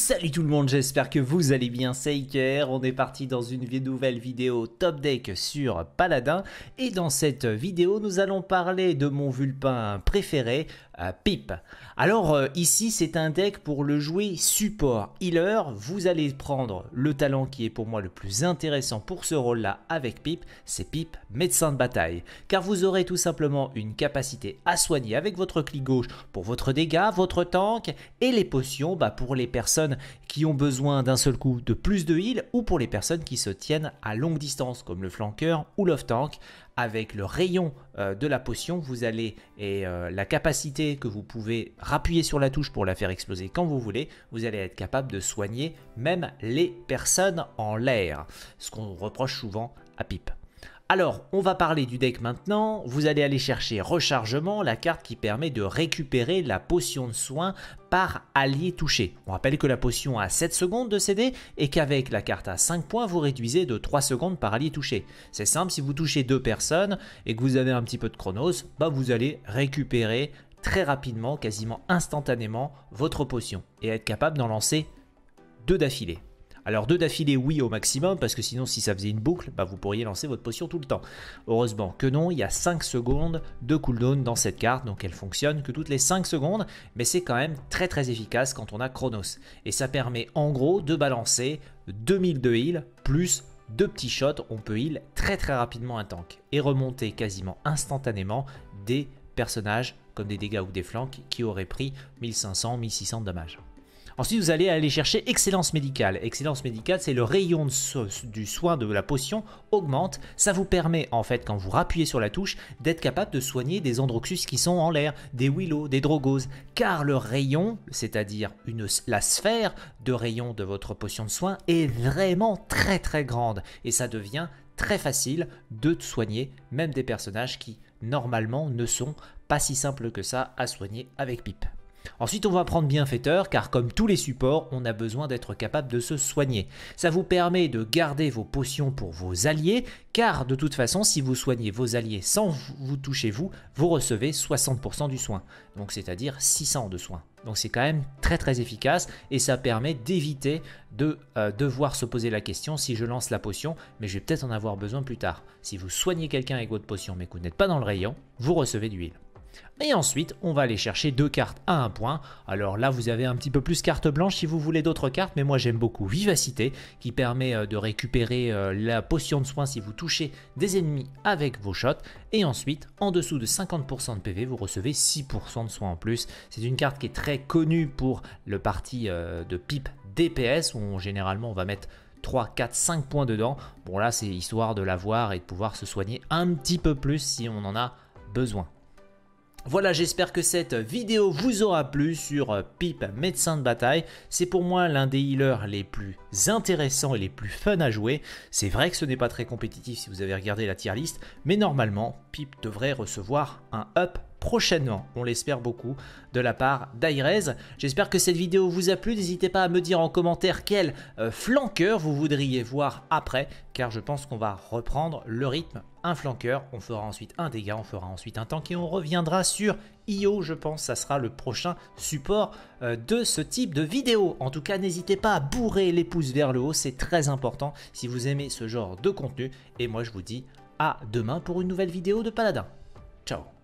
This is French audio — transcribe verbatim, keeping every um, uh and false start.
Salut tout le monde, j'espère que vous allez bien, c'est Iker. On est parti dans une nouvelle vidéo top deck sur Paladin. Et dans cette vidéo, nous allons parler de mon vulpin préféré, euh, Pip. Alors euh, ici, c'est un deck pour le jouer support healer. Vous allez prendre le talent qui est pour moi le plus intéressant pour ce rôle-là avec Pip, c'est Pip, médecin de bataille. Car vous aurez tout simplement une capacité à soigner avec votre clic gauche pour votre dégât, votre tank et les potions bah, pour les personnes qui ont besoin d'un seul coup de plus de heal ou pour les personnes qui se tiennent à longue distance comme le flanqueur ou l'off-tank. Avec le rayon euh, de la potion, vous allez et euh, la capacité que vous pouvez rappuyer sur la touche pour la faire exploser quand vous voulez, vous allez être capable de soigner même les personnes en l'air, ce qu'on reproche souvent à Pip. Alors, on va parler du deck maintenant. Vous allez aller chercher Rechargement, la carte qui permet de récupérer la potion de soin par allié touché. On rappelle que la potion a sept secondes de C D et qu'avec la carte à cinq points, vous réduisez de trois secondes par allié touché. C'est simple, si vous touchez deux personnes et que vous avez un petit peu de chronos, bah vous allez récupérer très rapidement, quasiment instantanément, votre potion et être capable d'en lancer deux d'affilée. Alors deux d'affilée oui au maximum parce que sinon si ça faisait une boucle, bah, vous pourriez lancer votre potion tout le temps. Heureusement que non, il y a cinq secondes de cooldown dans cette carte, donc elle fonctionne que toutes les cinq secondes, mais c'est quand même très très efficace quand on a Chronos. Et ça permet en gros de balancer deux mille de heal plus deux petits shots, on peut heal très très rapidement un tank et remonter quasiment instantanément des personnages comme des dégâts ou des flanks qui auraient pris mille cinq cents mille six cents de dommages. Ensuite, vous allez aller chercher Excellence Médicale. Excellence Médicale, c'est le rayon de so du soin de la potion augmente. Ça vous permet, en fait, quand vous rappuyez sur la touche, d'être capable de soigner des Androxus qui sont en l'air, des Willow, des Drogos. Car le rayon, c'est-à-dire la sphère de rayon de votre potion de soin, est vraiment très très grande. Et ça devient très facile de soigner même des personnages qui, normalement, ne sont pas si simples que ça à soigner avec Pip. Ensuite, on va prendre Bienfaiteur, car comme tous les supports, on a besoin d'être capable de se soigner. Ça vous permet de garder vos potions pour vos alliés, car de toute façon, si vous soignez vos alliés sans vous toucher vous, vous recevez soixante pour cent du soin, donc c'est-à-dire six cents de soins. Donc c'est quand même très très efficace et ça permet d'éviter de euh, devoir se poser la question si je lance la potion, mais je vais peut-être en avoir besoin plus tard. Si vous soignez quelqu'un avec votre potion mais que vous n'êtes pas dans le rayon, vous recevez du heal. Et ensuite, on va aller chercher deux cartes à un point. Alors là, vous avez un petit peu plus carte blanche si vous voulez d'autres cartes, mais moi j'aime beaucoup Vivacité, qui permet de récupérer la potion de soin si vous touchez des ennemis avec vos shots. Et ensuite, en dessous de cinquante pour cent de P V, vous recevez six pour cent de soin en plus. C'est une carte qui est très connue pour le parti de Pip D P S, où généralement on va mettre trois, quatre, cinq points dedans. Bon là, c'est histoire de l'avoir et de pouvoir se soigner un petit peu plus si on en a besoin. Voilà, j'espère que cette vidéo vous aura plu sur Pip, médecin de bataille. C'est pour moi l'un des healers les plus intéressants et les plus fun à jouer. C'est vrai que ce n'est pas très compétitif si vous avez regardé la tier list, mais normalement, Pip devrait recevoir un up prochainement, on l'espère beaucoup, de la part d'Airez. J'espère que cette vidéo vous a plu. N'hésitez pas à me dire en commentaire quel euh, flanqueur vous voudriez voir après, car je pense qu'on va reprendre le rythme. Un flanqueur, on fera ensuite un dégât, on fera ensuite un tank et on reviendra sur I O, je pense, ça sera le prochain support euh, de ce type de vidéo. En tout cas, n'hésitez pas à bourrer les pouces vers le haut, c'est très important si vous aimez ce genre de contenu. Et moi, je vous dis à demain pour une nouvelle vidéo de Paladin. Ciao.